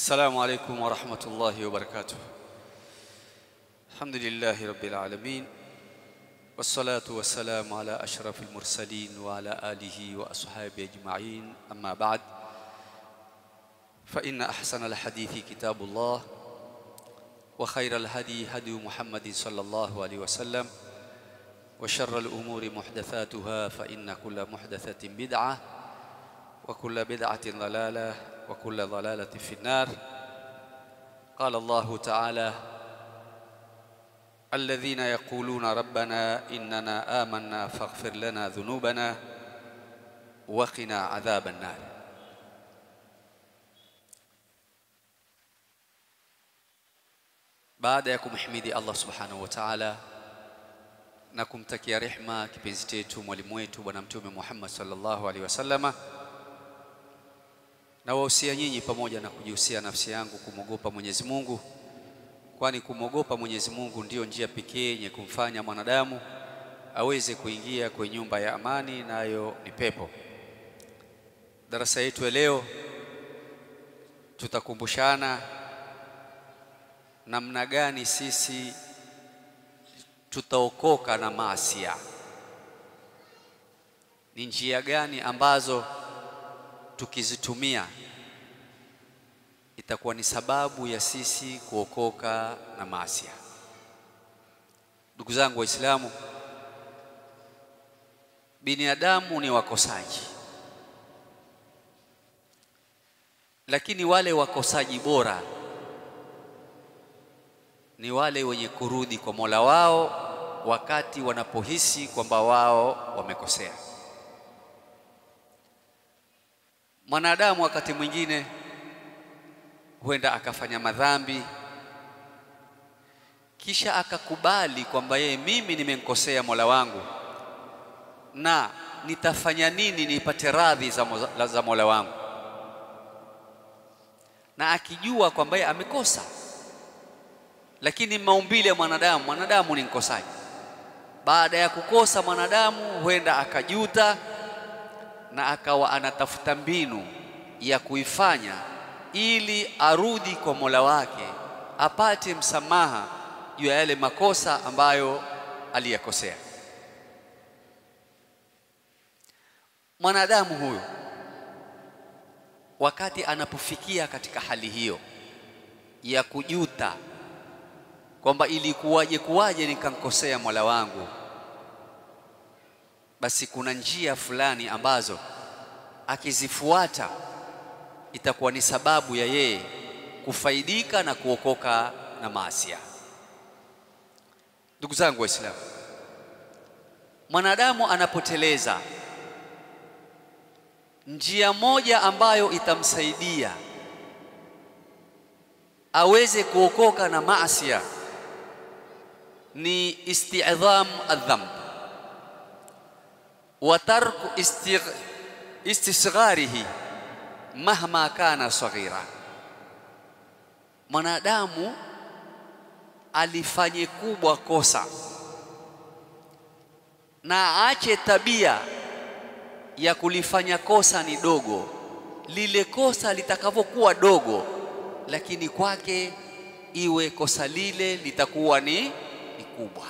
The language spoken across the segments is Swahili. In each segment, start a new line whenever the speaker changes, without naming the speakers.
السلام عليكم ورحمة الله وبركاته. الحمد لله رب العالمين، والصلاة والسلام على أشرف المرسلين وعلى آله وأصحابه أجمعين. أما بعد، فإن أحسن الحديث كتاب الله، وخير الهدي هدي محمد صلى الله عليه وسلم، وشر الأمور محدثاتها، فإن كل محدثة بدعة، وكل بدعة ضلالة، وكل ضلالة في النار. قال الله تعالى: الذين يقولون ربنا إننا آمنا فاغفر لنا ذنوبنا وقنا عذاب النار. Baada ya kumhimidi Allah subhanahu wa ta'ala na kumtakia rehma kipenzi chetu mwalimu wetu bwana mtume Muhammad sallallahu alaihi wasallama, na wahusia nyinyi pamoja na kujihusia nafsi yangu kumwogopa Mwenyezi Mungu, kwani kumwogopa Mwenyezi Mungu ndiyo njia pekee yenye kumfanya mwanadamu aweze kuingia kwenye nyumba ya amani, nayo ni pepo. Darasa yetu leo tutakumbushana namna gani sisi tutaokoka na maasi. Ni njia gani ambazo tukizitumia itakuwa ni sababu ya sisi kuokoka na maasi. Ndugu zangu Waislamu, binadamu ni wakosaji, lakini wale wakosaji bora ni wale wenye kurudi kwa Mola wao wakati wanapohisi kwamba wao wamekosea. Mwanadamu wakati mwingine huenda akafanya madhambi, kisha akakubali kwamba mimi nimemkosea Mola wangu na nitafanya nini nipate radhi za Mola wangu, na akijua kwamba amekosa. Lakini maumbile ya mwanadamu ni mkosaji. Baada ya kukosa, mwanadamu huenda akajuta na akawa anatafuta mbinu ya kuifanya ili arudi kwa Mola wake, apate msamaha juu ya yale makosa ambayo aliyakosea. Mwanadamu huyu wakati anapofikia katika hali hiyo ya kujuta kwamba kuwaje nikamkosea Mola wangu, basi kuna njia fulani ambazo akizifuata itakuwa ni sababu ya yeye kufaidika na kuokoka na maasi. Ndugu zangu Waislamu, mwanadamu anapoteleza, njia moja ambayo itamsaidia aweze kuokoka na maasi ni isti'dham adh-dhanb wa tarku istisgharihi mahma kana saghira. Mwanadamu alifanye kubwa kosa na aache tabia ya kulifanya kosa ni dogo. Lile kosa litakavyokuwa dogo, lakini kwake iwe kosa lile litakuwa ni kubwa.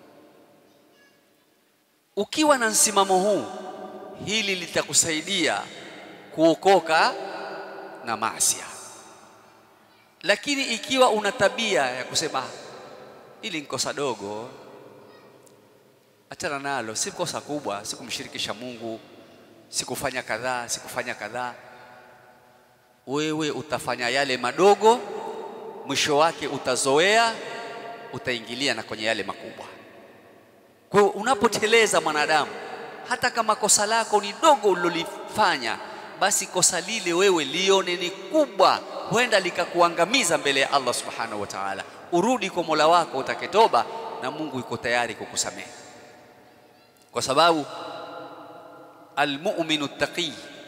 Ukiwa na msimamo huu, hili litakusaidia kuokoka na maasi. Lakini ikiwa una tabia ya kusema ili ni kosa dogo, achana nalo, si kosa kubwa, sikumshirikisha Mungu, sikufanya kadhaa, wewe utafanya yale madogo, mwisho wake utazoea, utaingilia na kwenye yale makubwa. Kwa hiyo unapoteleza mwanadamu, hata kama kosa lako ni dogo ulilofanya, basi kosa lile wewe lione ni kubwa, huenda likakuangamiza mbele ya Allah subhanahu wa ta'ala. Urudi kwa Mola wako, utake toba, na Mungu yuko tayari kukusamehe, kwa sababu almu'minu taqi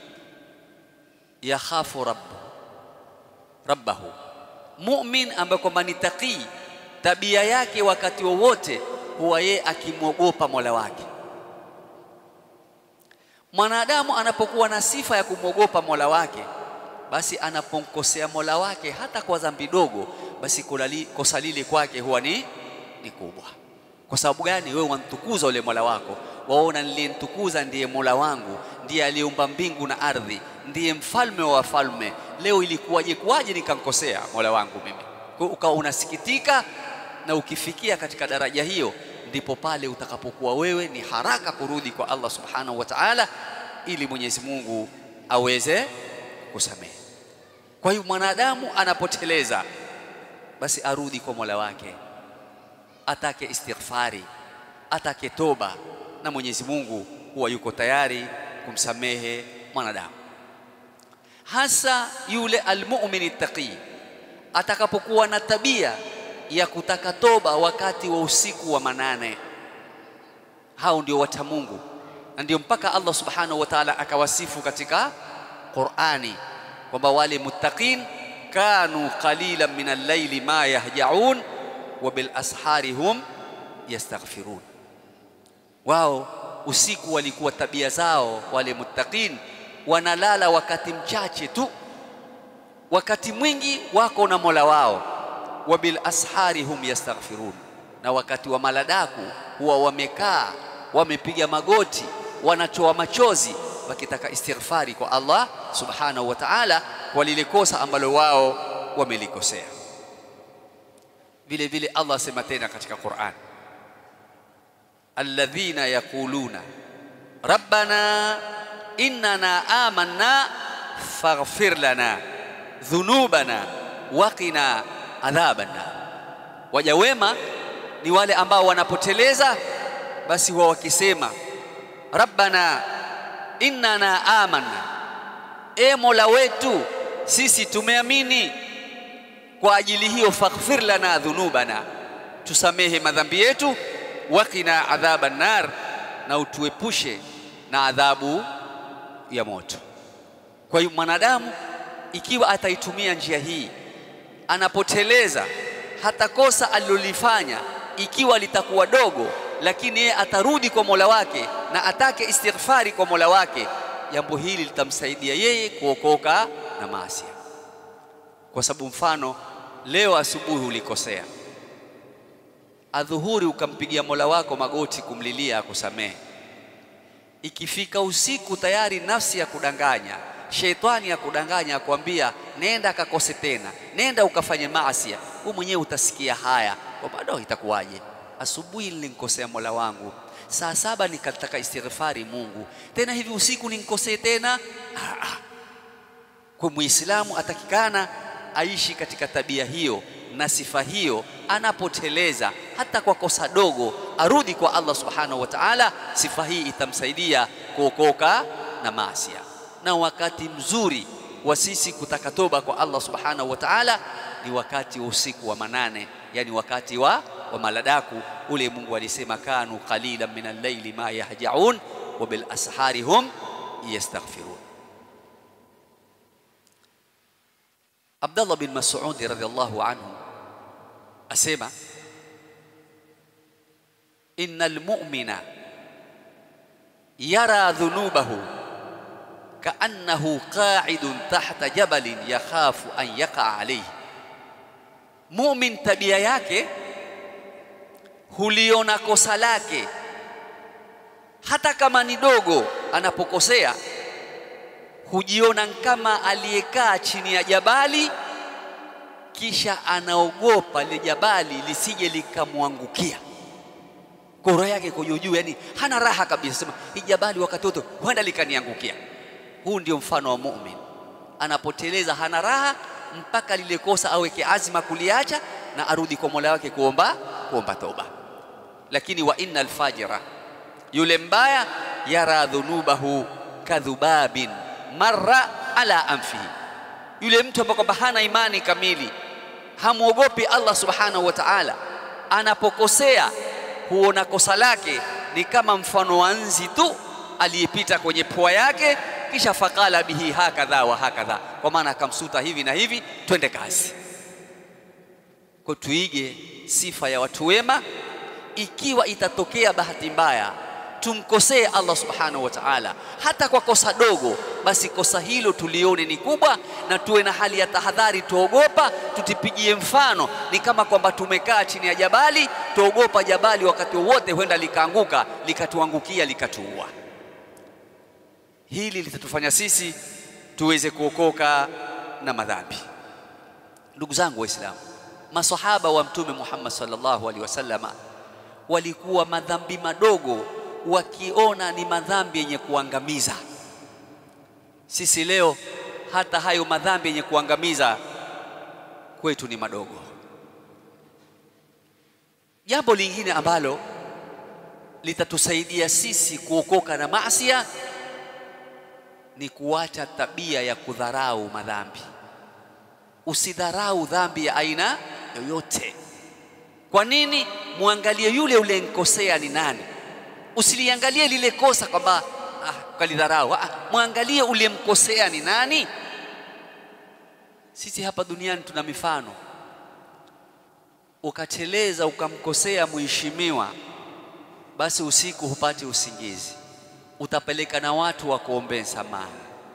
yakhafu rabbahu. Mu'min ambaye kwamba ni taqi, tabia yake wakati wowote huwa yeye akimwogopa Mola wake. Mwanadamu anapokuwa na sifa ya kumwogopa Mola wake, basi anapomkosea Mola wake hata kwa dhambi dogo, basi kosa lile kwake huwa ni kubwa. Kwa sababu gani? Wewe wantukuza ule Mola wako, waona nilimtukuza ndiye Mola wangu, ndiye aliumba mbingu na ardhi, ndiye mfalme wa wafalme. Leo ilikuwaje nikankosea Mola wangu mimi? Kwa ukawa unasikitika, na ukifikia katika daraja hiyo, ndipo pale utakapokuwa wewe ni haraka kurudi kwa Allah subhanahu wa ta'ala, ili Mwenyezi Mungu aweze kusamehe. Kwa hiyo mwanadamu anapoteleza, basi arudi kwa Mola wake, atake istighfari, atake toba, na Mwenyezi Mungu huwa yuko tayari kumsamehe mwanadamu. Hasa yule almu'min taqi atakapokuwa na tabia ya kutaka toba wakati wa usiku wa manane, hao ndio wacha Mungu. Na ndio mpaka Allah subhanahu wa ta'ala akawasifu katika Qur'ani kwamba wale muttaqin kanu qalilan min al-layli ma yahja'un wa bil ashari hum yastaghfirun. Wao usiku walikuwa tabia zao wale muttaqin wanalala wakati mchache tu, wakati mwingi wako na Mola wao. Wa bil ashari hum yastaghfirun, na wakati wa maladaku huwa wamekaa wamepiga magoti, wanatoa machozi wakitaka istighfari kwa Allah subhanahu wa ta'ala kwa lile kosa ambalo wao wamelikosea. Vile vile Allah sema tena katika Qur'an, alladhina yaquluna rabbana innana amanna faghfir lana dhunubana waqina adhaban nar. Waja wema ni wale ambao wanapoteleza, basi huwa wakisema rabbana innana amanna, e Mola wetu sisi tumeamini, kwa ajili hiyo faghfir lana dhunubana, tusamehe madhambi yetu, waqina adhaban nar, na utuepushe na adhabu ya moto. Kwa hiyo mwanadamu ikiwa ataitumia njia hii, anapoteleza hata kosa alilolifanya ikiwa litakuwa dogo, lakini yeye atarudi kwa Mola wake na atake istighfari kwa Mola wake, jambo hili litamsaidia yeye kuokoka na maasi. Kwa sababu mfano, leo asubuhi ulikosea, adhuhuri ukampigia Mola wako magoti kumlilia akusamehe. Ikifika usiku tayari nafsi ya kudanganya, sheitani ya kudanganya akwambia nenda akakose tena, nenda ukafanye maasi. Wewe mwenyewe utasikia haya, kwa bado itakuwaje? Asubuhi nilikosea Mola wangu, saa 7 nikataka istighfari Mungu, tena hivi usiku ninkosee tena? Kwa Muislamu atakikana aishi katika tabia hiyo na sifa hiyo. Anapoteleza hata kwa kosa dogo, arudi kwa Allah subhanahu wa ta'ala. Sifa hii itamsaidia kuokoka na maasi. Na wakati mzuri wa sisi kutaka toba kwa Allah subhanahu wa ta'ala ni wakati wa usiku wa manane, yani wakati wa maladaku ule. Mungu alisema kanu qalilan min al-layli ma yahja'un wa bil ashari hum yastaghfirun. Abdullah bin Mas'ud radhiyallahu anhu asema innal mu'mina yara dhunubahu ka'annahu qa'idun tahta jabalin yakhafu an yaqa alayhi. Mu'min tabia yake huliona kosa lake hata kama ni dogo, anapokosea hujiona kama aliyekaa chini ya jabali, kisha anaogopa ile jabali lisije likamwangukia. Roho yake iko juu, yani hana raha kabisa, sema hii jabali wakati wote huenda likaniangukia. Huu ndio mfano wa muumini. Anapoteleza hana raha mpaka lile kosa aweke azma kuliacha na arudi kwa Mola wake kuomba toba. Lakini wa innal fajira, yule mbaya, yara dhunubahu kadhubabin marra ala anfihi. Yule mtu ambaye kwamba hana imani kamili, hamuogopi Allah subhanahu wa ta'ala, anapokosea huona kosa lake ni kama mfano wa nzi tu aliyepita kwenye pua yake, kisha faqala bihi hakadha wa hakadha, kwa maana akamsuta hivi na hivi, twende kazi. Kwa tuige sifa ya watu wema. Ikiwa itatokea bahati mbaya tumkosee Allah subhanahu wa ta'ala hata kwa kosa dogo, basi kosa hilo tulione ni kubwa na tuwe na hali ya tahadhari, tuogopa, tutipigie mfano. Ni kama kwamba tumekaa chini ya jabali, tuogopa jabali wakati wote huenda likaanguka, likatuangukia, likatuua. Hili litatufanya sisi tuweze kuokoka na madhambi. Ndugu zangu Waislamu, masahaba wa Mtume Muhammad sallallahu alaihi wasallam walikuwa madhambi madogo wakiona ni madhambi yenye kuangamiza. Sisi leo hata hayo madhambi yenye kuangamiza kwetu ni madogo. Jambo lingine ambalo litatusaidia sisi kuokoka na maasiya ni kuacha tabia ya kudharau madhambi. Usidharau dhambi ya aina yoyote. Kwa nini? Muangalie yule ulenkosea ni nani. Usiliangalie lile kosa kwamba kalidharau. Muangalie ulemkosea ni nani. Sisi hapa duniani tuna mifano. Ukateleza ukamkosea mheshimiwa, basi usiku hupati usingizi, utapeleka na watu wa kuombea msamaha.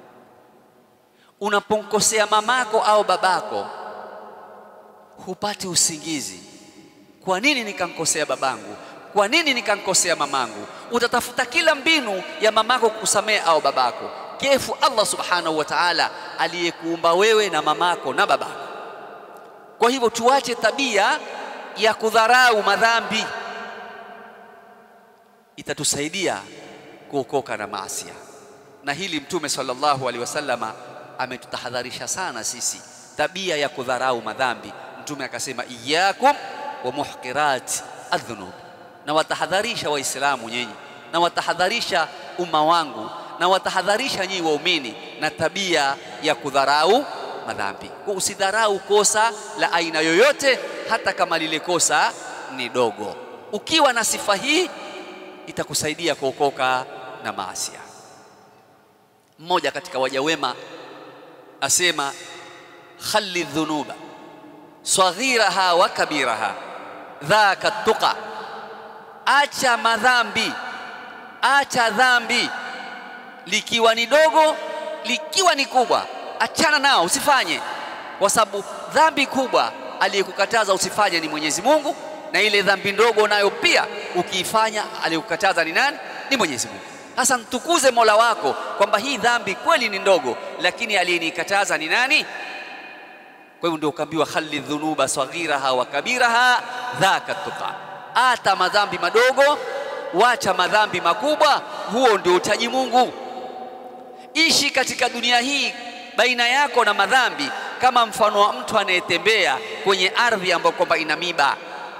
Unapomkosea mamako au babako, hupati usingizi. Kwa nini nikamkosea babangu? Kwa nini nikamkosea mamangu? Utatafuta kila mbinu ya mamako kukusamea au babako. Kefu Allah subhanahu wa ta'ala aliyekuumba wewe na mamako na babako. Kwa hivyo tuache tabia ya kudharau madhambi, itatusaidia kuokoka na maasiya. Na hili Mtume sallallahu alaihi wasallama ametutahadharisha sana sisi, tabia ya kudharau madhambi. Mtume akasema iyyakum wa muhqirat adh-dhunub, na watahadharisha Waislamu nyinyi, na watahadharisha umma wangu, na watahadharisha nyinyi waumini na tabia ya kudharau madhambi. Usidharau kosa la aina yoyote, hata kama lile kosa ni dogo. Ukiwa na sifa hii itakusaidia kuokoka na maasiya. Mmoja katika waja wema asema khalli dhunuba saghiraha wa kabiraha dhaka tuqa, acha madhambi, acha dhambi, likiwa ni dogo likiwa ni kubwa, achana nao, usifanye. Kwa sababu dhambi kubwa aliyekukataza usifanye ni Mwenyezi Mungu, na ile dhambi ndogo nayo pia ukiifanya aliyekukataza ni nani? Ni Mwenyezi Mungu. Sasa mtukuze Mola wako kwamba hii dhambi kweli ni ndogo, lakini aliyenikataza ni nani? Kwa hivyo ndio ukaambiwa khalli dhunuba saghiraha wa kabiraha dhaka tuqa, ata madhambi madogo, wacha madhambi makubwa. Huo ndio utaji Mungu. Ishi katika dunia hii baina yako na madhambi kama mfano wa mtu anayetembea kwenye ardhi ambayo kwamba ina miba.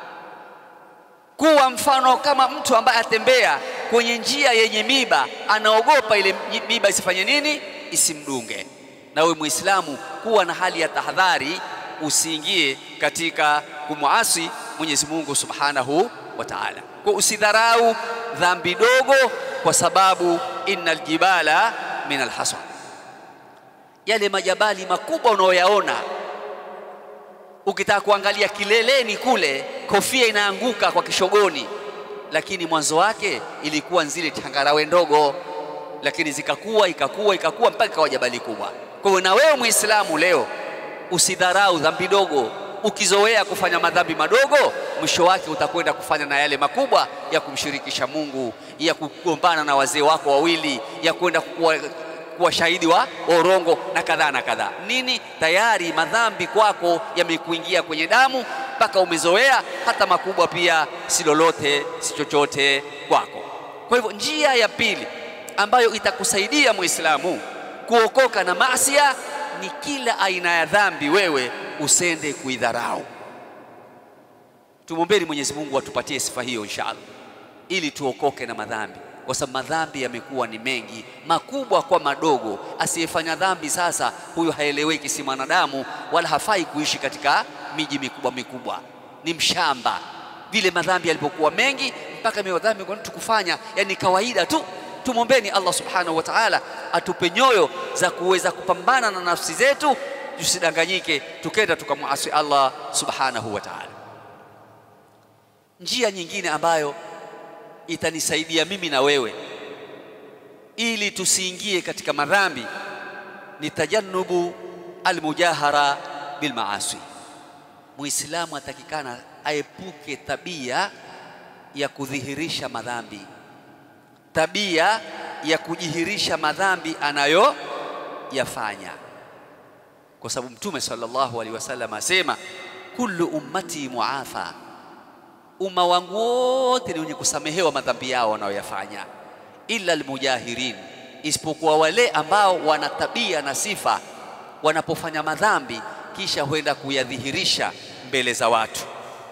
Kuwa mfano kama mtu ambaye atembea kwenye njia yenye miba, anaogopa ile miba isifanye nini? Isimdunge. Na wewe Muislamu, kuwa na hali ya tahadhari, usiingie katika kumuasi Mwenyezi Mungu Subhanahu wa Ta'ala. Kwa usidharau dhambi dogo, kwa sababu innal jibala min alhasa, yale majabali makubwa unaoyaona, ukitaka kuangalia kileleni kule kofia inaanguka kwa kishogoni, lakini mwanzo wake ilikuwa zile changarawe ndogo, lakini zikakua ikakua mpaka kwa jabali kubwa. Kwa hiyo na wewe Muislamu leo usidharau dhambi dogo. Ukizoea kufanya madhambi madogo, mwisho wake utakwenda kufanya na yale makubwa ya kumshirikisha Mungu, ya kugombana na wazee wako wawili, ya kwenda kuwa shahidi wa orongo na kadhaa na kadhaa. Nini? Tayari madhambi kwako yamekuingia kwenye damu mpaka umezoea, hata makubwa pia si lolote, si chochote kwako. Kwa hivyo njia ya pili ambayo itakusaidia Muislamu kuokoka na maasiya ni kila aina ya dhambi wewe usende kuidharau. Tumwombeni Mwenyezi Mungu atupatie sifa hiyo inshallah, ili tuokoke na madhambi, kwa sababu madhambi yamekuwa ni mengi, makubwa kwa madogo. Asiyefanya dhambi sasa, huyo haeleweki, si mwanadamu wala hafai kuishi katika miji mikubwa mikubwa, ni mshamba. Vile madhambi yalipokuwa mengi mpaka madhambi kwa mtu kufanya yani kawaida tu. Tumwombeni Allah Subhanahu wa Ta'ala atupe nyoyo za kuweza kupambana na nafsi zetu, tusidanganyike tukenda tukamuasi Allah Subhanahu wa Ta'ala. Njia nyingine ambayo itanisaidia mimi na wewe ili tusiingie katika madhambi ni tajannubu almujahara bilmaasi. Muislamu atakikana aepuke tabia ya kudhihirisha madhambi, tabia ya kujihirisha madhambi anayoyafanya, kwa sababu Mtume sallallahu alaihi wasallam asema kullu ummati muafa, umma wangu wote ni wenye kusamehewa madhambi yao wanayoyafanya, illa almujahirin, isipokuwa wale ambao wana tabia na sifa wanapofanya madhambi kisha huenda kuyadhihirisha mbele za watu.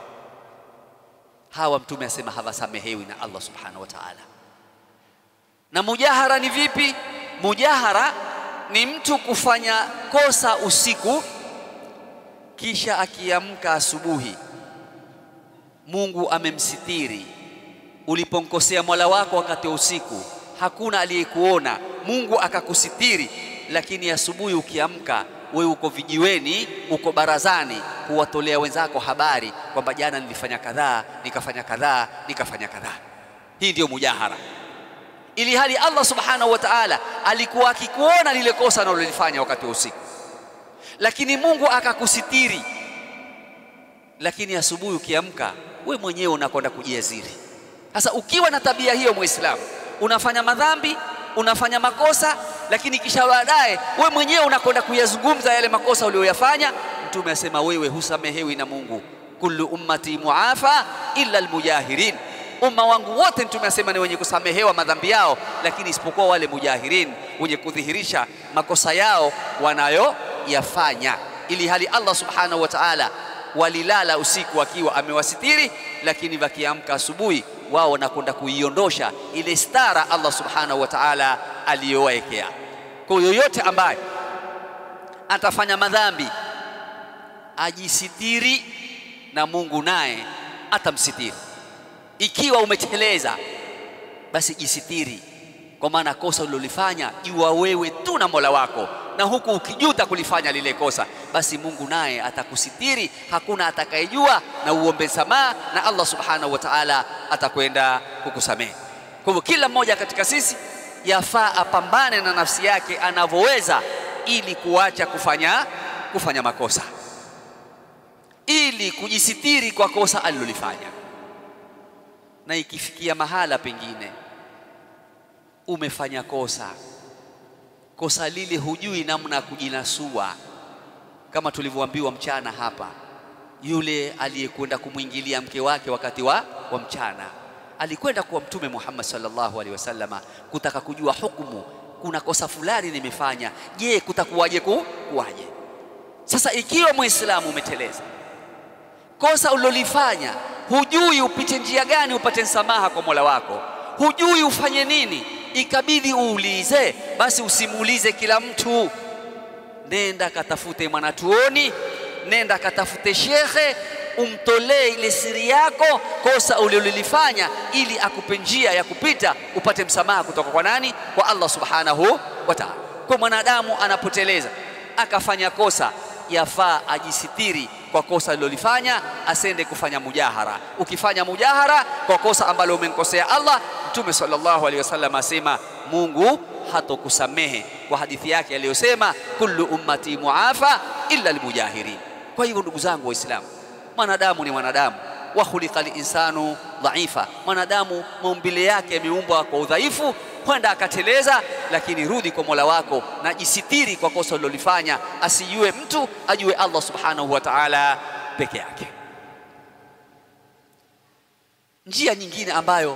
Hawa Mtume asema hawasamehewi na Allah subhanahu wa ta'ala. Na mujahara ni vipi? Mujahara ni mtu kufanya kosa usiku kisha akiamka asubuhi Mungu amemsitiri. Ulipomkosea Mola wako wakati wa usiku hakuna aliyekuona, Mungu akakusitiri, lakini asubuhi ukiamka wewe uko vijiweni, uko barazani kuwatolea wenzako habari kwamba jana nilifanya kadhaa, nikafanya kadhaa, nikafanya kadhaa. Hii ndio mujahara. Ili hali Allah subhanahu wa ta'ala alikuwa akikuona lile kosa unalolifanya wakati wa usiku, lakini Mungu akakusitiri, lakini asubuhi ukiamka we mwenyewe unakwenda kujiaziri. Sasa ukiwa na tabia hiyo Muislamu, unafanya madhambi, unafanya makosa, lakini kisha baadaye we mwenyewe unakwenda kuyazungumza yale makosa uliyoyafanya, Mtume asema wewe husamehewi na Mungu. Kullu ummati muafa illa almujahirin, umma wangu wote Mtume asema ni wenye kusamehewa madhambi yao, lakini isipokuwa wale mujahirin, wenye kudhihirisha makosa yao wanayoyafanya. Ili hali Allah subhanahu wa ta'ala walilala usiku akiwa amewasitiri, lakini wakiamka asubuhi wao wanakwenda kuiondosha ile stara Allah subhanahu wa ta'ala aliyowekea. Kwa yoyote ambaye atafanya madhambi ajisitiri na Mungu naye atamsitiri. Ikiwa umeteleza basi jisitiri, kwa maana kosa ulilofanya jua wewe tu na Mola wako, na huku ukijuta kulifanya lile kosa basi Mungu naye atakusitiri, hakuna atakayejua, na uombe samaha na Allah subhanahu wa ta'ala atakwenda kukusamehe. Kwa hivyo kila mmoja katika sisi yafaa apambane na nafsi yake anavyoweza ili kuacha kufanya makosa, ili kujisitiri kwa kosa alilolifanya. Na ikifikia mahala pengine umefanya kosa lile hujui namna ya kujinasua, kama tulivyoambiwa mchana hapa, yule aliyekwenda kumwingilia mke wake wakati wa mchana alikwenda kwa Mtume Muhammad sallallahu alaihi wasallama kutaka kujua hukumu, kuna kosa fulani nimefanya, je kutakuwaje kuwaje? Sasa ikiwa Muislamu umeteleza kosa ulilofanya, hujui upite njia gani upate msamaha kwa Mola wako, hujui ufanye nini, ikabidi uulize, basi usimuulize kila mtu. Nenda katafute mwanatuoni, nenda katafute shekhe, umtolee ile siri yako, kosa ulilolifanya, ili akupe njia ya kupita upate msamaha kutoka kwa nani? Kwa Allah subhanahu wa ta'ala. Kwa mwanadamu anapoteleza akafanya kosa, yafaa ajisitiri kwa kosa alilolifanya, asende kufanya mujahara. Ukifanya mujahara kwa kosa ambalo umemkosea Allah, Mtume sallallahu alaihi wasallam asema Mungu hatokusamehe, kwa hadithi yake aliyosema kullu ummati muafa illa almujahirin. Kwa hivyo ndugu zangu Waislamu, mwanadamu ni mwanadamu, wa khuliqal insanu dhaifa, mwanadamu maumbile yake yameumbwa kwa udhaifu, kwenda akateleza, lakini rudi kwa Mola wako na jisitiri kwa kosa ulilofanya, asijue mtu, ajue Allah subhanahu wa ta'ala peke yake. Njia nyingine ambayo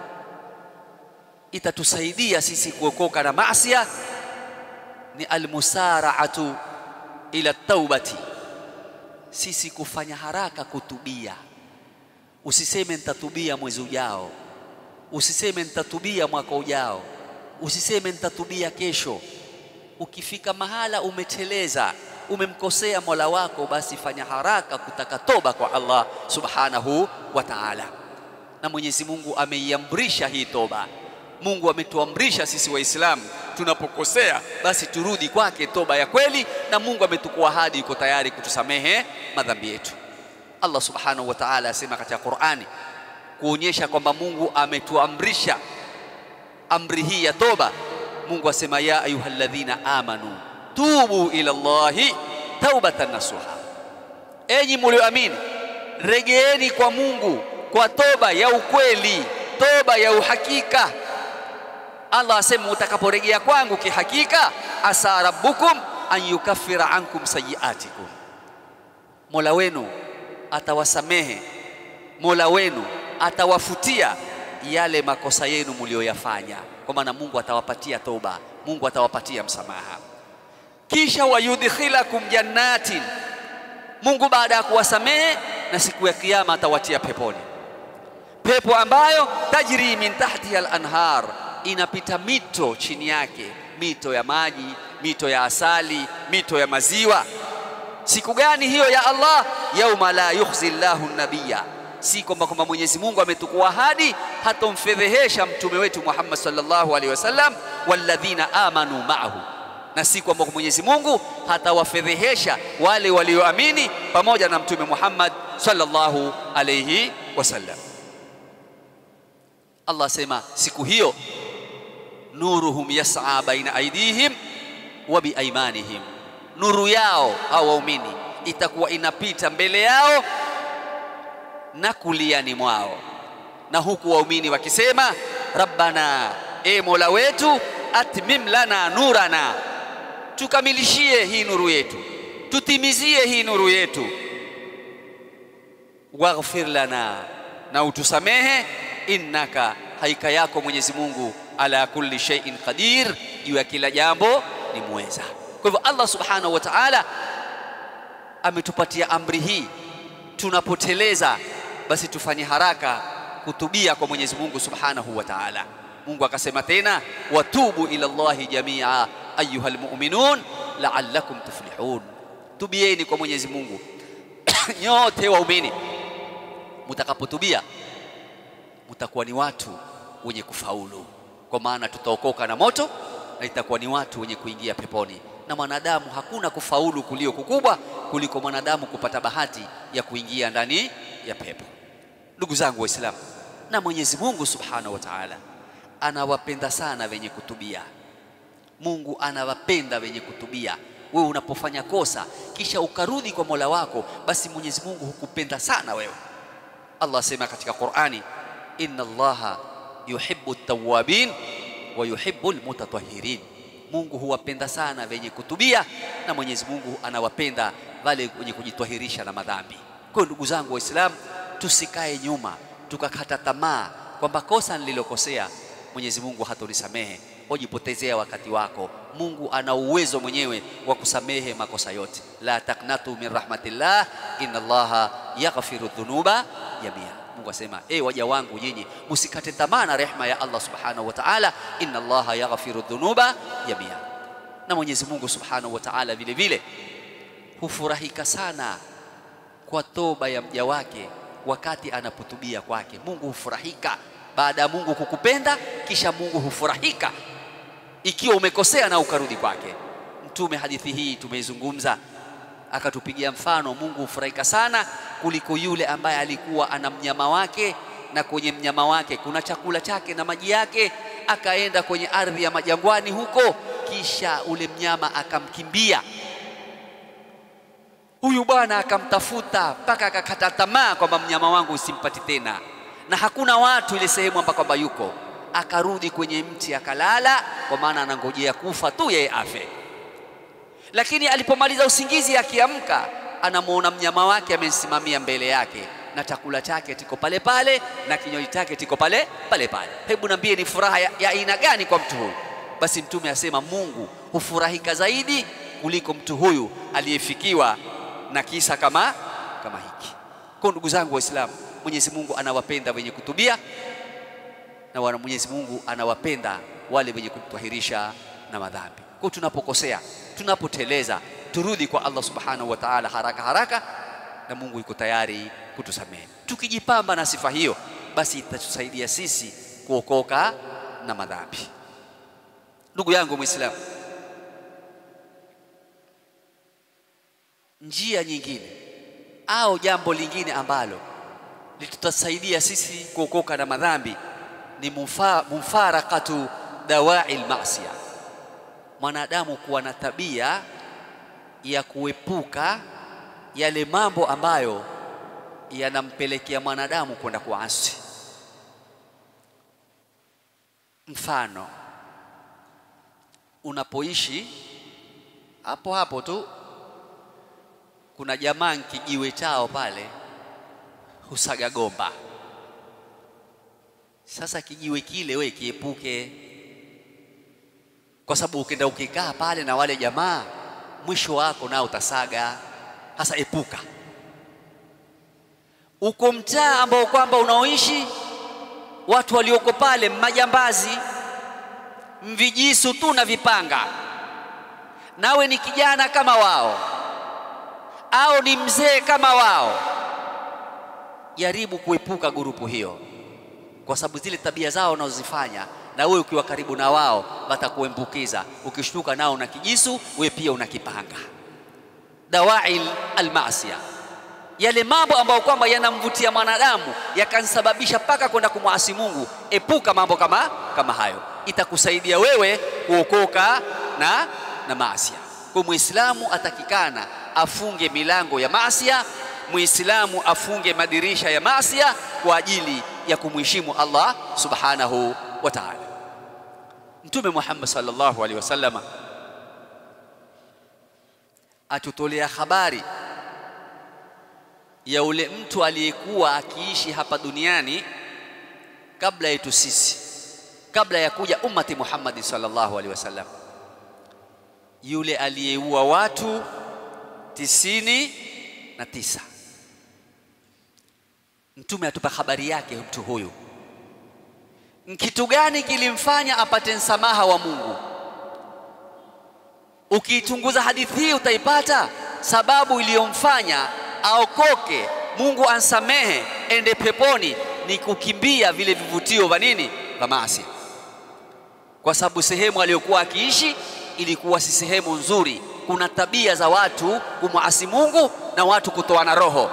itatusaidia sisi kuokoka na maasi ni almusara'atu ila taubati, sisi kufanya haraka kutubia. Usiseme nitatubia mwezi ujao, usiseme nitatubia mwaka ujao, usiseme nitatubia kesho. Ukifika mahala umeteleza, umemkosea Mola wako, basi fanya haraka kutaka toba kwa Allah subhanahu wa ta'ala. Na Mwenyezi Mungu ameiamrisha hii toba. Mungu ametuamrisha sisi Waislamu tunapokosea basi turudi kwake toba ya kweli, na Mungu ametukua ahadi, yuko tayari kutusamehe madhambi yetu. Allah subhanahu wa ta'ala asema katika Qur'ani, kuonyesha kwamba Mungu ametuamrisha amri hii ya toba. Mungu asema ya ayyuhalladhina amanu tubu ila Allahi taubatan nasuha, enyi mlioamini regeeni kwa Mungu kwa toba ya ukweli, toba ya uhakika. Allah asema utakaporejea kwangu kihakika, asa rabbukum an yukaffira ankum sayiatikum, Mola wenu atawasamehe, Mola wenu atawafutia yale makosa yenu mlioyafanya. Kwa maana Mungu atawapatia toba, Mungu atawapatia msamaha. Kisha wayudkhilakum jannatin, Mungu baada ya kuwasamehe na siku ya kiyama atawatia peponi, pepo ambayo tajri min tahtiha al-anhar, inapita mito chini yake, mito ya maji, mito ya asali, mito ya maziwa. Siku gani hiyo ya Allah? Yauma la yukhzi Allahu an-nabiyya, si kwamba Mwenyezi Mungu ametukua ahadi hatomfedhehesha mtume wetu Muhammad sallallahu alaihi wasallam walladhina amanu ma'ahu, na si kwamba Mwenyezi Mungu hatawafedhehesha wale walioamini pamoja na mtume Muhammad sallallahu alaihi wasallam. Allah sema siku hiyo nuruhum yas'a baina aidihim wa biaymanihim, nuru yao au waumini itakuwa inapita mbele yao na kuliani mwao, na huku waumini wakisema rabbana, e Mola wetu, atmim lana nurana, tukamilishie hii nuru yetu, tutimizie hii nuru yetu, waghfir lana, na utusamehe, innaka, haika yako Mwenyezi Mungu, ala kulli shay'in qadir, juu ya kila jambo ni muweza. Kwa hivyo Allah subhanahu wa ta'ala ametupatia amri hii, tunapoteleza basi tufanye haraka kutubia kwa Mwenyezi Mungu subhanahu wa ta'ala. Mungu akasema tena, watubu ila Allahi jamia ayyuhal mu'minun la'allakum tuflihun, tubieni kwa Mwenyezi Mungu nyote waumini, mtakapotubia mtakuwa ni watu wenye kufaulu, kwa maana tutaokoka na moto na itakuwa ni watu wenye kuingia peponi. Na mwanadamu hakuna kufaulu kulio kukubwa kuliko mwanadamu kupata bahati ya kuingia ndani ya pepo. Ndugu zangu Waislamu, na Mwenyezi Mungu subhanahu wa ta'ala anawapenda sana wenye kutubia. Mungu anawapenda wenye kutubia. Wewe unapofanya kosa kisha ukarudi kwa Mola wako, basi Mwenyezi Mungu hukupenda sana wewe. Allah asema katika Qur'ani, inna Allaha yuhibbu at-tawwabin wa yuhibbu al-mutatahhirin, Mungu huwapenda sana wenye kutubia na Mwenyezi Mungu anawapenda wale wenye kujitwahirisha na madhambi. Kwa ndugu zangu Waislamu, tusikae nyuma tukakata tamaa kwamba kosa nililokosea Mwenyezi Mungu hatonisamehe, ujipotezea wakati wako. Mungu ana uwezo mwenyewe wa kusamehe makosa yote. La taqnatu min rahmatillah, inna Allaha yaghfiru dhunuba jamia. Mungu asema, waja wangu nyinyi msikate tamaa na rehema ya Allah subhanahu wa ta'ala, inna Allaha yaghfiru dhunuba jamia. Na Mwenyezi Mungu subhanahu wa ta'ala vile vile hufurahika sana kwa toba ya mja wake wakati anapotubia kwake. Mungu hufurahika baada ya Mungu kukupenda, kisha Mungu hufurahika ikiwa umekosea na ukarudi kwake. Mtume hadithi hii tumeizungumza, akatupigia mfano, Mungu hufurahika sana kuliko yule ambaye alikuwa ana mnyama wake, na kwenye mnyama wake kuna chakula chake na maji yake, akaenda kwenye ardhi ya majangwani huko, kisha ule mnyama akamkimbia. Huyu bwana akamtafuta mpaka akakata tamaa kwamba mnyama wangu usimpati tena, na hakuna watu ile sehemu ambako yuko. Akarudi kwenye mti akalala, kwa maana anangojea kufa tu yeye afe. Lakini alipomaliza usingizi akiamka, anamuona mnyama wake amesimamia mbele yake, na chakula chake tiko pale pale na kinywaji chake tiko pale pale. Hebu niambie, ni furaha ya aina gani kwa mtu huyu? Basi Mtume asema Mungu hufurahika zaidi kuliko mtu huyu aliyefikiwa na kisa kama hiki. Kwa ndugu zangu Waislamu, Mwenyezi Mungu anawapenda wenye kutubia, na Mwenyezi Mungu anawapenda wale wenye kutwahirisha na madhambi. Kwa tunapokosea, tunapoteleza, turudi kwa Allah subhanahu wa ta'ala haraka, na Mungu yuko tayari kutusamehe. Tukijipamba na sifa hiyo, basi itatusaidia sisi kuokoka na madhambi. Ndugu yangu Muislamu, njia nyingine au jambo lingine ambalo litutasaidia sisi kuokoka na madhambi ni mufarakatu dawai al-ma'siya, mwanadamu kuwa na tabia ya kuepuka yale mambo ambayo yanampelekea mwanadamu kwenda kuasi. Mfano, unapoishi hapo hapo tu kuna jamaa kijiwe chao pale husaga gomba. Sasa kijiwe kile we kiepuke, kwa sababu ukienda ukikaa pale na wale jamaa mwisho wako nao utasaga. Sasa epuka. Uko mtaa ambao kwamba unaoishi watu walioko pale majambazi, mvijisu tu na vipanga, nawe ni kijana kama wao au ni mzee kama wao, jaribu kuepuka grupu hiyo, kwa sababu zile tabia zao wanazozifanya na wewe ukiwa karibu na wao watakuembukiza. Ukishtuka nao una kijisu, wewe pia una kipanga. Dawail al-ma'siya, yale mambo ambayo kwamba yanamvutia mwanadamu yakansababisha paka kwenda kumwasi Mungu, epuka mambo kama hayo, itakusaidia wewe kuokoka na maasiya. Kwa Muislamu atakikana afunge milango ya maasiya, Muislamu afunge madirisha ya maasiya kwa ajili ya kumheshimu Allah subhanahu wa ta'ala. Mtume Muhammad sallallahu alaihi wasallam atutolea habari ya ule mtu aliyekuwa akiishi hapa duniani kabla yetu sisi, kabla ya kuja ummati Muhammad sallallahu alaihi wasallam, yule aliyeua watu 99. Mtume atupa habari yake mtu huyu, kitu gani kilimfanya apate msamaha wa Mungu. Ukichunguza hadithi hii utaipata sababu iliyomfanya aokoke, Mungu ansamehe, ende peponi, ni kukimbia vile vivutio vya nini, vya maasi. Kwa sababu sehemu aliyokuwa akiishi ilikuwa si sehemu nzuri, kuna tabia za watu kumwasi Mungu na watu kutoana roho.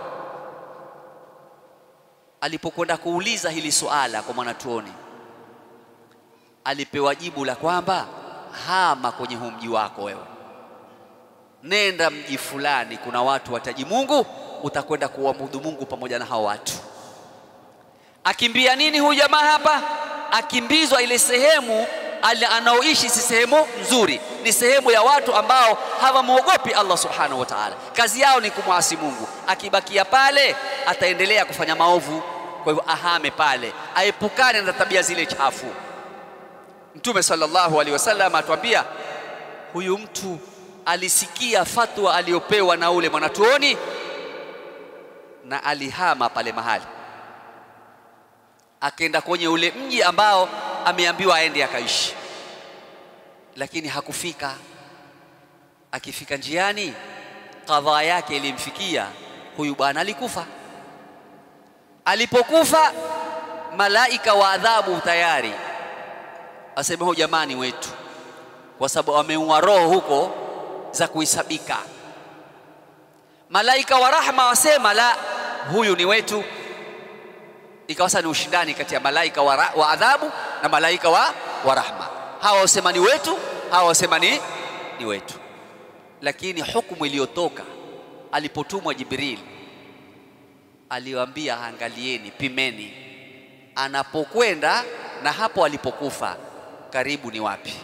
Alipokwenda kuuliza hili suala kwa mwanatuoni, alipewa jibu la kwamba hama kwenye huu mji wako wewe, nenda mji fulani, kuna watu wataji Mungu, utakwenda kuabudu Mungu pamoja na hao watu. Akimbia nini huyu jamaa hapa? Akimbizwa ile sehemu anaoishi si sehemu nzuri, ni sehemu ya watu ambao hawamuogopi Allah subhanahu wa ta'ala, kazi yao ni kumwasi Mungu. Akibakia pale ataendelea kufanya maovu, kwa hivyo ahame pale, aepukane na tabia zile chafu. Mtume sallallahu alaihi wasallam atuambia huyu mtu alisikia fatwa aliyopewa na ule mwanatuoni na alihama pale mahali, akaenda kwenye ule mji ambao ameambiwa aende akaishi, lakini hakufika. Akifika njiani, kadhaa yake ilimfikia, huyu bwana alikufa. Alipokufa, malaika wa adhabu tayari asema huyu jamani wetu, kwa sababu ameua roho huko za kuhisabika. Malaika wa rahma wasema la, huyu ni wetu. Ikawa ni ushindani kati ya malaika wa adhabu na malaika wa rahma. Hawa wasema ni wetu, hawa wasema ni wetu. Lakini hukumu iliyotoka alipotumwa Jibril, aliwaambia angalieni, pimeni anapokwenda na hapo alipokufa karibu ni wapi,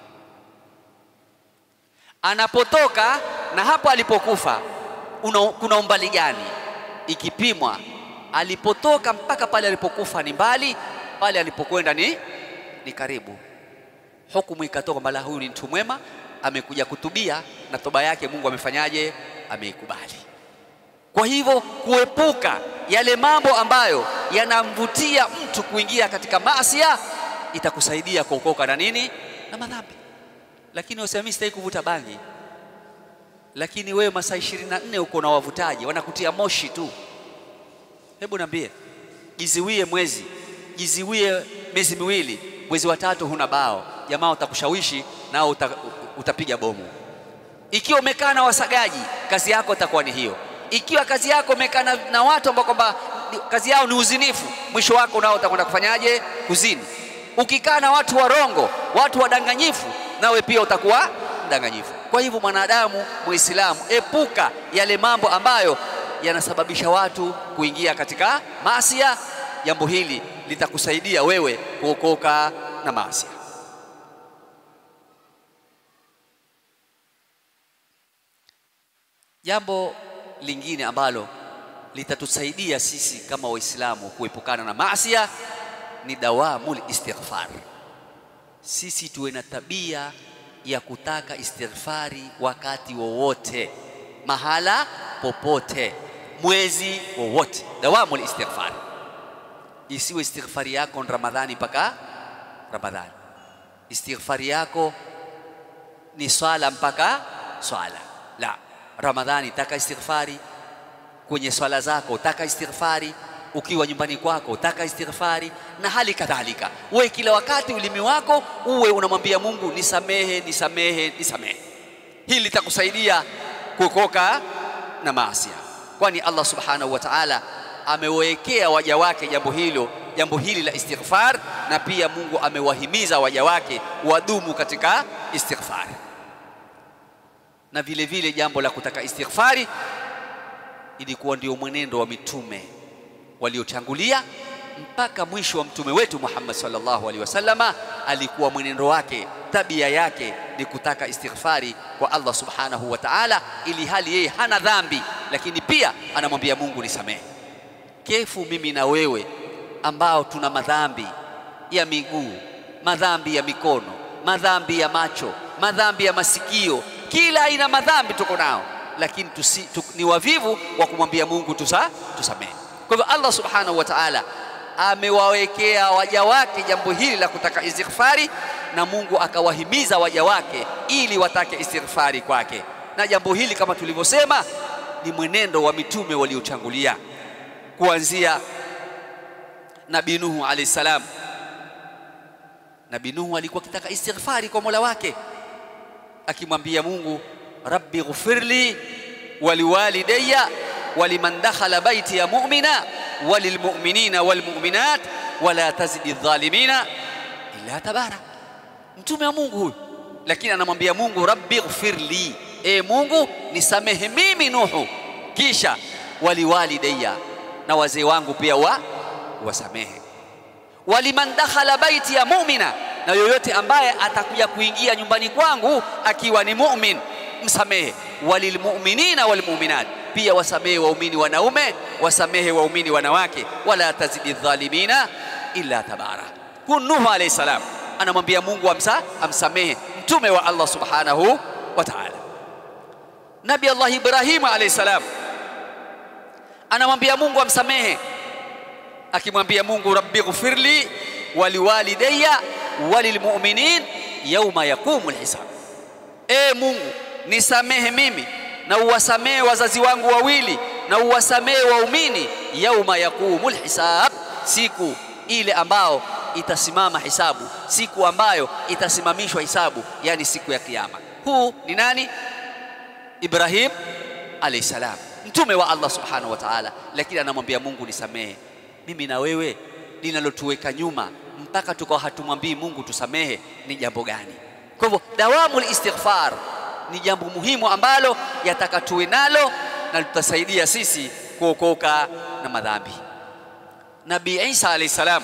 anapotoka na hapo alipokufa kuna umbali gani. Ikipimwa alipotoka mpaka pale alipokufa ni mbali, pale alipokwenda ni karibu. Hukumu ikatoka kwamba huyu ni mtu mwema, amekuja kutubia na toba yake Mungu amefanyaje, ameikubali. Kwa hivyo kuepuka yale mambo ambayo yanamvutia mtu kuingia katika maasiya itakusaidia kuokoka na nini, na madhambi. Lakini usiamini sitaki kuvuta bangi, lakini wewe masaa 24 uko na wavutaji wanakutia moshi tu. Hebu niambie, jiziwie mwezi, jiziwie miezi miwili, mwezi wa 3 huna bao, jamaa utakushawishi nao utapiga bomu. Ikiwa umekaa na wasagaji, kazi yako itakuwa ni hiyo. Ikiwa kazi yako umekaa na watu ambao kwamba kazi yao ni uzinifu, mwisho wako nao utakwenda kufanyaje? Kuzini. Ukikaa na watu warongo, watu wadanganyifu, nawe pia utakuwa mdanganyifu. Kwa hivyo mwanadamu Muislamu, epuka yale mambo ambayo yanasababisha watu kuingia katika maasiya. Jambo hili litakusaidia wewe kuokoka na maasiya. Jambo lingine ambalo litatusaidia sisi kama Waislamu kuepukana na maasiya ni dawamul istighfar. Sisi tuwe na tabia ya kutaka istighfari wakati wowote, mahala popote, mwezi wowote. Dawamul istighfar. Isiwe istighfari yako ni Ramadhani mpaka Ramadhani, istighfari yako ni swala mpaka swala. La, Ramadhani taka istighfari, kwenye swala zako taka istighfari, ukiwa nyumbani kwako taka istighfari, na hali kadhalika. Wewe kila wakati ulimi wako uwe unamwambia Mungu nisamehe, nisamehe, nisamehe. Hili litakusaidia kuokoka na maasiya, kwani Allah subhanahu wa ta'ala amewekea waja wake jambo hili la istighfar, na pia Mungu amewahimiza waja wake wadumu katika istighfar. Na vile vile jambo la kutaka istighfari ilikuwa ndio mwenendo wa mitume waliotangulia mpaka mwisho wa mtume wetu Muhammad sallallahu alaihi wasallama. Alikuwa mwenendo wake, tabia yake ni kutaka istighfari kwa Allah subhanahu wa ta'ala, ili hali yeye hana dhambi, lakini pia anamwambia Mungu nisamehe. Kefu mimi na wewe ambao tuna madhambi ya miguu, madhambi ya mikono, madhambi ya macho, madhambi ya masikio, kila aina madhambi tuko nao, lakini ni wavivu wa kumwambia Mungu tusamehe. Kwa hivyo Allah subhanahu wa ta'ala amewawekea waja wake jambo hili la kutaka istighfari, na Mungu akawahimiza waja wake ili watake istighfari kwake. Na jambo hili kama tulivyosema ni mwenendo wa mitume waliotangulia, kuanzia Nabii Nuhu alayhi salam. Nabii Nuhu alikuwa akitaka istighfari kwa Mola wake, akimwambia Mungu rabbi ghfirli waliwalidayya waliman dakhala baiti ya mu'mina walilmu'minina walmu'minat wala tazidi adh-dhalimina illa tabara. Mtume wa Mungu huyu, lakini anamwambia Mungu rabbi ghfirli, Mungu nisamehe mimi Nuhu, kisha waliwalidayya, na wazee wangu pia wasamehe, waliman dakhala baiti ya mu'mina, na yoyote ambaye atakuja kuingia nyumbani kwangu akiwa ni mu'min msamehe, walilmu'minina walmu'minat, pia wasamehe waumini wanaume, wasamehe waumini wanawake, wala tazidi dhalimina illa tabara. Nuhu alayhi salam anamwambia Mungu amsamehe mtume wa Allah subhanahu wa ta'ala. Nabii Allah Ibrahim alayhi salam anamwambia Mungu amsamehe, akimwambia Mungu rabbi ghfirli waliwalidayya walilmu'minin yawma yaqumul hisab. Mungu nisamehe mimi na uwasamehe wazazi wangu wawili na uwasamehe waumini yawma yaqumul hisab, siku ile ambao itasimama hisabu, siku ambayo itasimamishwa hisabu, yani siku ya kiyama. Huu ni nani? Ibrahim alayhi salam, mtume wa Allah subhanahu wa ta'ala, lakini anamwambia Mungu nisamehe. Mimi na wewe linalotuweka nyuma mpaka tukao hatumwambii Mungu tusamehe ni jambo gani? Kwa hivyo dawamul istighfar ni jambo muhimu ambalo yataka tuwe nalo, na tutasaidia sisi kuokoka na madhambi. Nabii Isa alayhi salam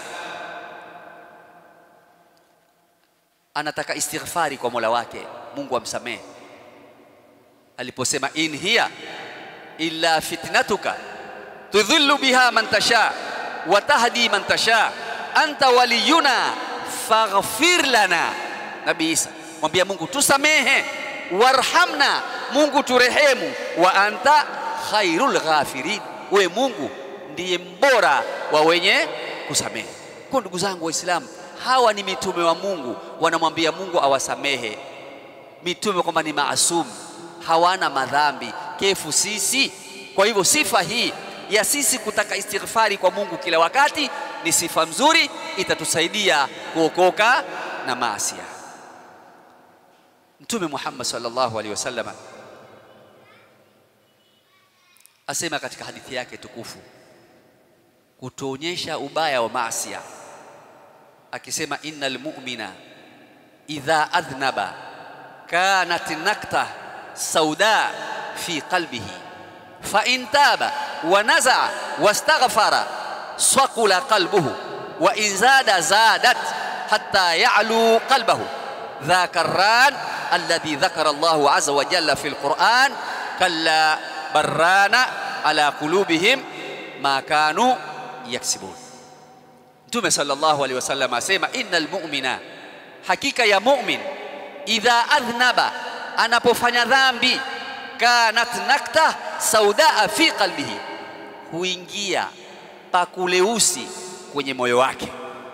anataka istighfari kwa Mola wake, Mungu amsamehe, aliposema in hiya illa fitnatuka tudhillu biha man tasha wa tahdi man tasha anta waliyuna faghfir lana. Nabii Isa mwambia Mungu tusamehe, warhamna, Mungu turehemu, wa anta khairul ghafirin, we Mungu ndiye mbora wa wenye kusamehe. Kwa ndugu zangu Waislamu, hawa ni mitume wa Mungu, wanamwambia Mungu awasamehe. Mitume kwamba ni maasum, hawana madhambi, kefu sisi. Kwa hivyo sifa hii ya sisi kutaka istighfari kwa Mungu kila wakati ni sifa nzuri, itatusaidia kuokoka na maasiya. Mtume Muhammad sallallahu alaihi wasallam asema katika hadithi yake tukufu, kutuonyesha ubaya wa maasi, akisema innal mu'mina idha adhnaba kanat nakta sauda fi qalbihi fa in taba wa naza'a wastaghfara saqula qalbuhu wa in zada zadat hatta ya'lu qalbuhu dhaka ar-ran alladhi dhakara Allahu azza wa jalla fi al-Qur'an kalla barrana ala qulubihim ma kanu yaksibun. Mtume sallallahu alaihi wasallam asema innal mu'mina, hakika ya mu'min, idha adhnaba, anapofanya dhambi, kanat nakta saudaa fi qalbihi, huingia pakuleusi kwenye moyo wake.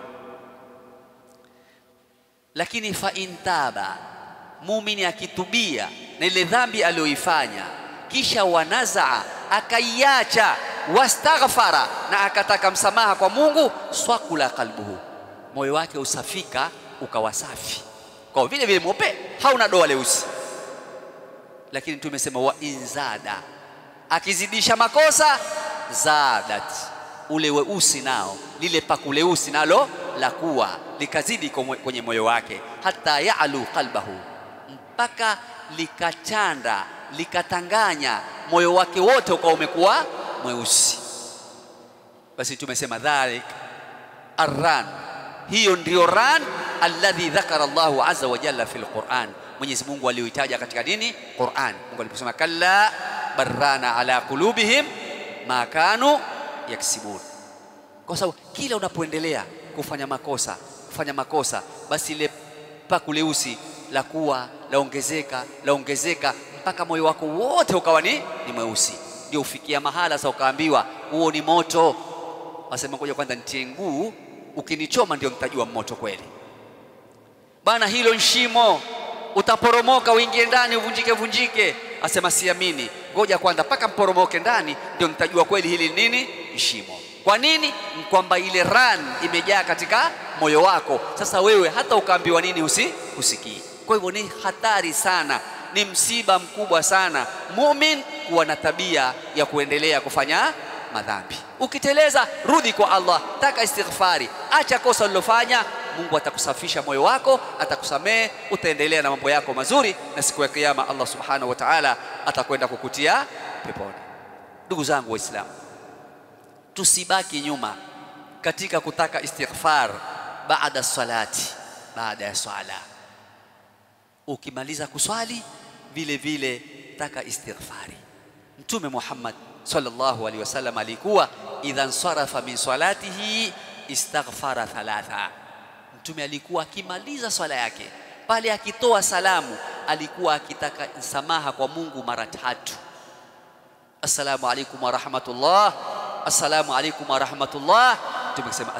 Lakini fa intaba, muumini akitubia na ile dhambi aliyoifanya, kisha wanazaa, akaiacha, wastaghfara, na akataka msamaha kwa Mungu, swakula qalbuhu, moyo wake usafika ukawa safi, kwa vile vile mweupe, hauna doa leusi. Lakini tumesema wa inzada, akizidisha makosa, zadat, ule weusi nao, lile pakuleusi nalo la kuwa likazidi kwenye moyo wake, hata ya'lu qalbahu, mpaka likachanda, likatanganya moyo wake wote ukawa umekuwa mweusi. Basi tumesema dhalik arran, hiyo ndio ran alladhi dhakara Allahu azza wa jalla fil Qur'an, Mwenyezi Mungu aliyoitaja katika dini Qur'an. Mungu aliposema kalla barrana ala qulubihim ma kanu yaksibun. Kwa sababu kila unapoendelea kufanya makosa, basi ile pakuleusi la kuwa laongezeka mpaka moyo wako wote ukawa ni mweusi. Ndio ufikia mahala sasa ukaambiwa huo ni moto. Wasema ngoja kwanza nitie nguu, ukinichoma ndio nitajua moto kweli. Bana, hilo nshimo, utaporomoka uingie ndani uvunjike. Asema siamini, ngoja kwanza paka mporomoke ndani ndio nitajua kweli hili nini nshimo. Kwa nini? Kwamba ile ran imejaa katika moyo wako. Sasa wewe hata ukaambiwa nini usikii. Kwa hivyo ni hatari sana, ni msiba mkubwa sana muumini kuwa na tabia ya kuendelea kufanya madhambi. Ukiteleza, rudi kwa Allah, taka istighfari, acha kosa ulilofanya. Mungu atakusafisha moyo wako, atakusamehe, utaendelea na mambo yako mazuri, na siku ya kiyama Allah subhanahu wa ta'ala atakwenda kukutia peponi. Ndugu zangu Waislamu, tusibaki nyuma katika kutaka istighfar baada salati, baada ya swala. Ukimaliza kuswali vile vile taka istighfari. Mtume Muhammad sallallahu alaihi wasallam alikuwa idhan sarafa min salatihi istaghfara thalatha. Mtume alikuwa akimaliza swala yake, pale akitoa salamu, alikuwa akitaka msamaha kwa Mungu mara 3. Assalamu alaykum wa rahmatullah, assalamu alaykum wa rahmatullah. Mtume akisema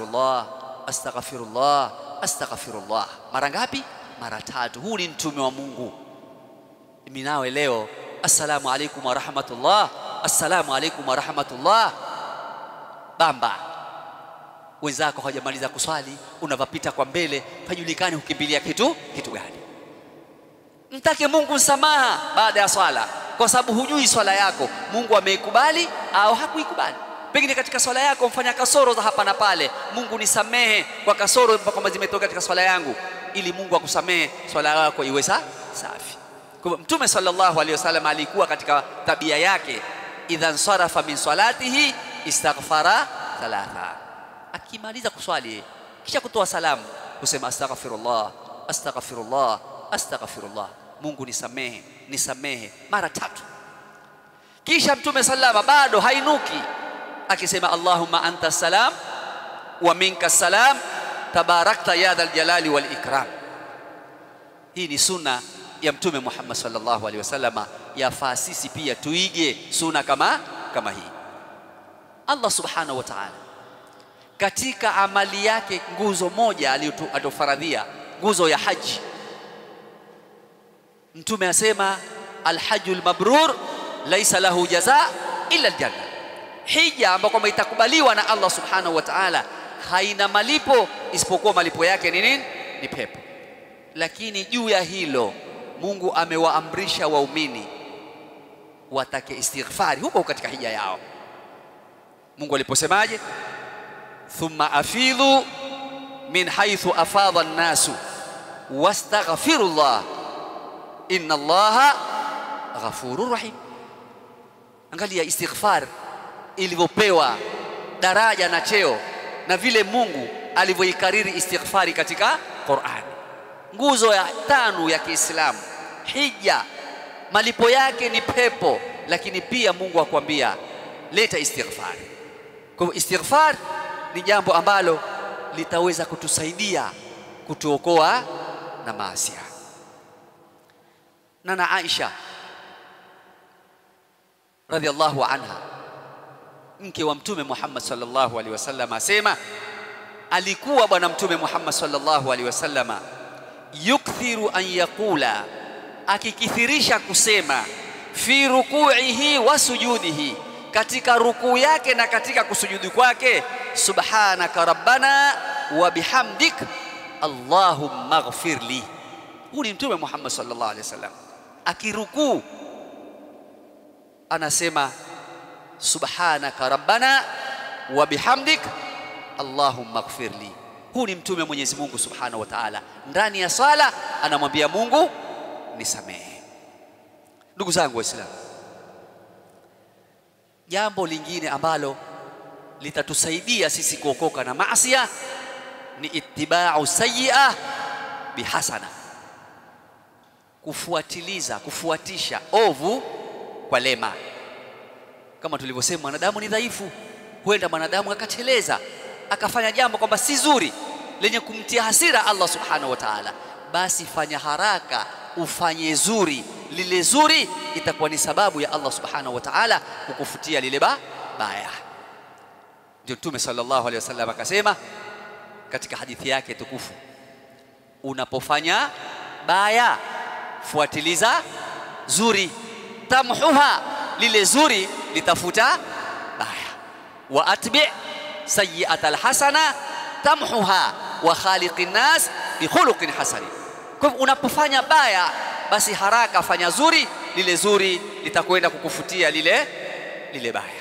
astaghfirullah. Mara ngapi? Mara 3. Huu ni mtume wa Mungu. Mimi nawe leo assalamu alaykum wa rahmatullah, assalamu alaykum wa rahmatullah, bamba. Wenzako hawajamaliza kuswali, unavapita kwa mbele, hajulikani ukimbilia kitu gani. Mtake Mungu msamaha baada ya swala, kwa sababu hujui swala yako Mungu ameikubali au hakuikubali. Pengine katika swala yako mfanya kasoro za hapa na pale. Mungu nisamehe kwa kasoro kwamba zimetoka katika swala yangu, ili Mungu akusamehe, swala yako iwe safi. Kwa Mtume sallallahu alaihi wasallam alikuwa katika tabia yake, idhan sarafa min salatihi istaghfara thalatha. Akimaliza kuswali kisha kutoa salamu kusema astaghfirullah, Mungu nisamehe mara 3. Kisha Mtume sallama bado hainuki, akisema Allahumma anta salam wa minka salam tabarakta ya dhal jalali wal ikram. Hii ni sunna ya Mtume Muhammad sallallahu alaihi wasallam, yafaa sisi pia tuige sunna kama hii. Allah subhanahu wa ta'ala katika amali yake nguzo moja aliyofaradhia, nguzo ya haji, Mtume asema alhajjul mabrur laysa lahu jazaa illa aljanna. Hija ambayo kwamba itakubaliwa na Allah subhanahu wa ta'ala haina malipo isipokuwa malipo yake ni nini? Ni pepo. Lakini juu ya hilo Mungu amewaamrisha waumini watake istighfari huko katika hija yao. Mungu aliposemaje? Thumma afidhu min haythu afadha an-nasu wastaghfirullah inna Allaha ghafurur rahim. Angalia istighfar ilivyopewa daraja na cheo na vile Mungu alivyoikariri istighfari katika Qur'an. Nguzo ya 5 ya Kiislamu, hija, malipo yake ni pepo, lakini pia Mungu akwambia leta istighfar. Kwa hivyo istighfar ni jambo ambalo litaweza kutusaidia kutuokoa na maasi. Na Aisha radhiallahu anha, mke wa Mtume Muhammad sallallahu alaihi wasallam, asema alikuwa bwana Mtume Muhammad sallallahu alaihi wasallam yukthiru an yaqula, akikithirisha kusema fi ruku'ihi wa sujudihi, katika rukuu yake na katika kusujudu kwake, subhanaka rabbana wa bihamdik allahumma ighfir li. Huyu ni Mtume Muhammad sallallahu alaihi wasallam, akirukuu anasema subhanaka rabbana wa bihamdik allahumma ighfir li. Huyu ni mtume Mwenyezi Mungu Subhanahu wa Ta'ala, ndani ya sala anamwambia Mungu nisamehe. Ndugu zangu Waislamu, jambo lingine ambalo litatusaidia sisi kuokoka na maasi ni ittiba'u sayyi'ah bihasana, kufuatisha ovu kwa lema. Kama tulivyosema, mwanadamu ni dhaifu, huenda mwanadamu akateleza akafanya jambo kwamba si zuri lenye kumtia hasira Allah Subhanahu wa Ta'ala, basi fanya haraka ufanye zuri. Lile zuri itakuwa ni sababu ya Allah Subhanahu wa Ta'ala kukufutia lile baya. Ndio Mtume sallallahu alaihi wasallam akasema katika hadithi yake tukufu, unapofanya baya fuatiliza zuri, tamhuha, lile zuri litafuta baya. Wa atbi sayyi'atal hasana tamhuha wa khaliqin nas bi khuluqin hasani. Kwa hivyo unapofanya baya, basi haraka fanya zuri, lile zuri litakwenda kukufutia lile baya.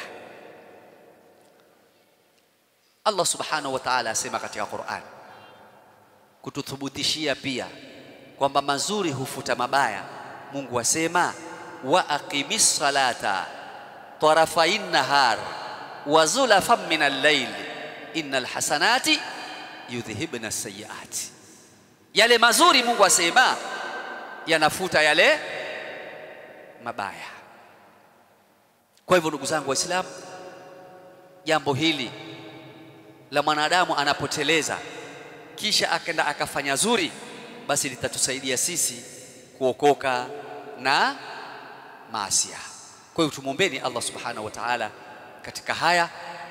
Allah Subhanahu wa Ta'ala asema katika Qur'an kututhubutishia pia kwamba mazuri hufuta mabaya. Mungu asema wa aqimis salata tarafayn nahar wa zulafan min al-layl innal hasanati yudhhibna as-sayyi'at. Yale mazuri Mungu asema yanafuta yale mabaya. Kwa hivyo ndugu zangu Waislamu, jambo hili la mwanadamu anapoteleza kisha akaenda akafanya zuri, basi litatusaidia sisi kuokoka na maasi. Kwa hiyo tumuombeeni Allah Subhanahu wa Ta'ala katika haya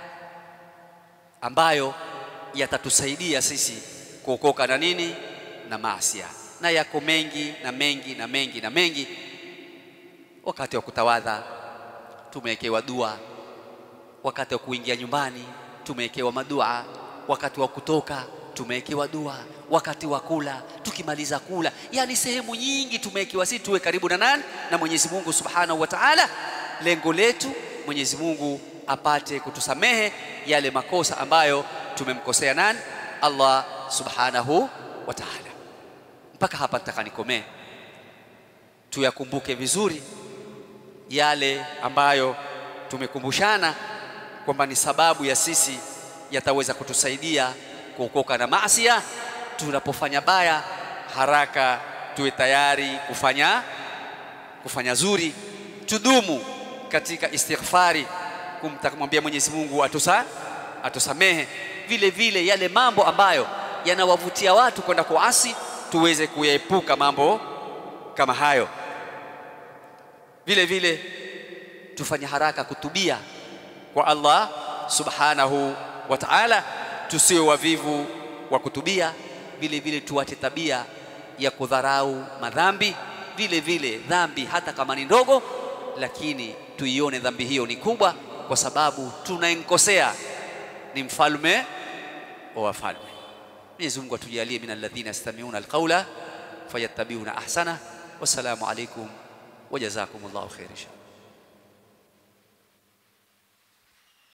ambayo yatatusaidia sisi kuokoka na nini, na maasi. Na yako mengi na mengi na mengi na mengi. Wakati wa kutawadha tumewekewa dua, wakati wa kuingia nyumbani tumewekewa madua, wakati wa kutoka tumewekewa dua, wakati wa kula, tukimaliza kula, yani sehemu nyingi tumewekewa sisi tuwe karibu na nani, na Mwenyezi Mungu Subhanahu wa Ta'ala. Lengo letu Mwenyezi Mungu apate kutusamehe yale makosa ambayo tumemkosea nani, Allah Subhanahu wa Ta'ala. Mpaka hapa nataka nikomee, tuyakumbuke vizuri yale ambayo tumekumbushana kwamba ni sababu ya sisi yataweza kutusaidia kuokoka na maasi. Tunapofanya baya, haraka tuwe tayari kufanya zuri, tudumu katika istighfari, kumwambia Mwenyezi Mungu atusamehe. Vile vile yale mambo ambayo yanawavutia watu kwenda kuasi, tuweze kuepuka mambo kama hayo. Vile vile tufanye haraka kutubia kwa Allah Subhanahu wa Ta'ala, tusiwe wavivu wa kutubia. Vile vile tuache tabia ya kudharau madhambi. Vile vile dhambi hata kama ni ndogo, lakini tuione dhambi hiyo ni kubwa, kwa sababu tunayenkosea ni mfalme wa wafalme. Mwenyezi Mungu atujalie minal ladhina yastami'una alqawla fayattabi'una ahsana. Wassalamu alaykum wa jazakumullahu khairan.